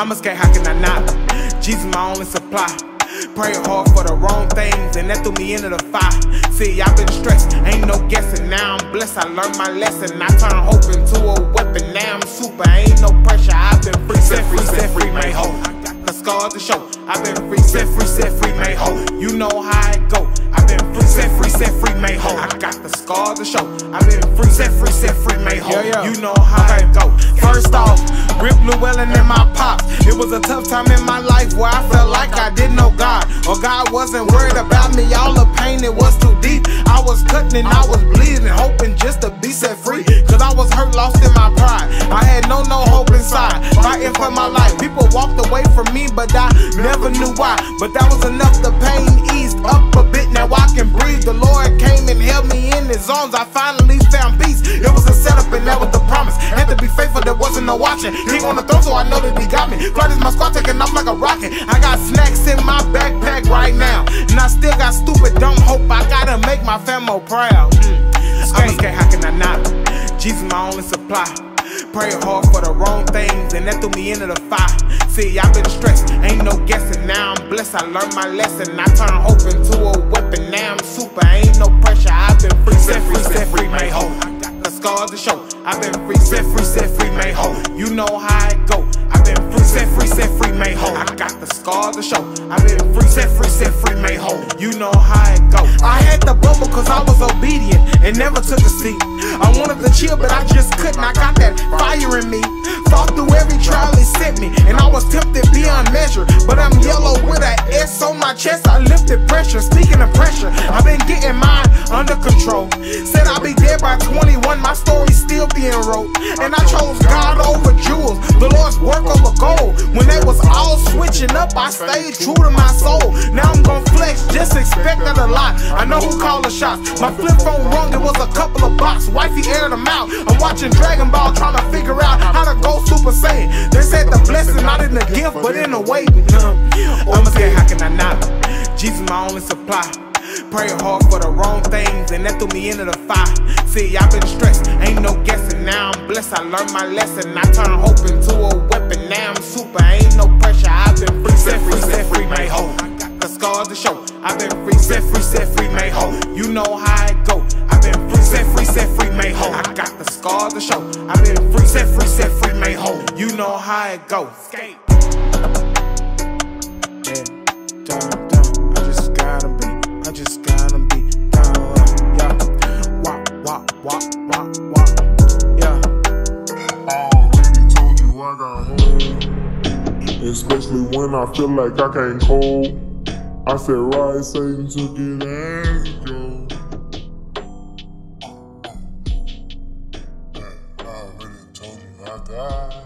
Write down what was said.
I'ma skate, how can I not? Jesus my only supply. Pray hard for the wrong things, and that threw me into the fire. See, I've been stressed, ain't no guessing. Now I'm blessed, I learned my lesson. I turn hope into a weapon. Now I'm super, ain't no pressure. I've been free, set free, made whole. I got the scars to show. I've been free, set free, made whole. You know how it go. I've been free, set free, made whole. I got the scars to show. I've been free, set free, made whole. You know how it go. First off, Rip Llewellyn and my pops. It was a tough time in my life where I felt like I didn't know God, or God wasn't worried about me. All the pain, it was too deep. I was cutting and I was bleeding, hoping just to be set free. Cause I was hurt, lost in my pride. I had no hope inside, fighting for my life. People walked away from me, but I never knew why. But that was enough, the pain eased up a bit. Now I can breathe. The Lord came and held me in his arms. I finally found peace. It was a setup and that was the promise. Had to be faithful, there wasn't no watching. King on the throne, so I know that he got me. Flight is my squad, taking off like a rocket. I got snacks in my backpack right now, and I still got stupid dumb hope. I gotta make my famo proud. I'ma skate, how can I not? Jesus my only supply. Pray hard for the wrong things, and that threw me into the fire. See, I've been stressed, ain't no guessing. Now I'm blessed, I learned my lesson. I turn hope into a weapon. Now I'm super, ain't no pressure. I've been free, set free, made whole. I got the scars to show. I've been free, set free, made whole. You know how it go. I've been free, set free, made whole. I got the scars to show. I've been free, set free, made whole. You know how it go. I had the bubble cause I was obedient and never took a seat. I wanted to chill, but I just couldn't. I got that fire in me. Fought through every trial it sent me, and I was tempted beyond measure. But I'm yellow with an S on my chest. I lifted pressure. Speaking of pressure, I've been getting mine under control. Said I'll be dead by 21. My story's still being wrote, and I chose God over jewels. The Lord's work over gold. When they was all switching up, I stayed true to my soul. Now I'm gon' flex, just expect that a lot. I know who called the shots. My flip phone rung, it was a couple of bots. Wifey aired them out. I'm watching Dragon Ball, trying to figure out how to go Super Saiyan. They said the blessing not in the gift, but in the waiting. I'ma say, how can I not? Jesus my only supply. Pray hard for the wrong things, and that threw me into the fire. See, I've been stressed, ain't no guessing. Now I'm blessed, I learned my lesson. I turn hope into a weapon. Now I'm super, ain't no pressure. I've been free, set free, made whole. I got the scars to show. I've been free, set free, made whole. You know how it go. I've been free, set free, made whole. I got the scars to show. I've been free, set free, made whole. You know how it go. Skate. Yeah, I just gotta be down, yeah. Walk, yeah. Already told you I got home, especially when I feel like I can't hold. I said, right, Satan took it as it goes. I already told you I got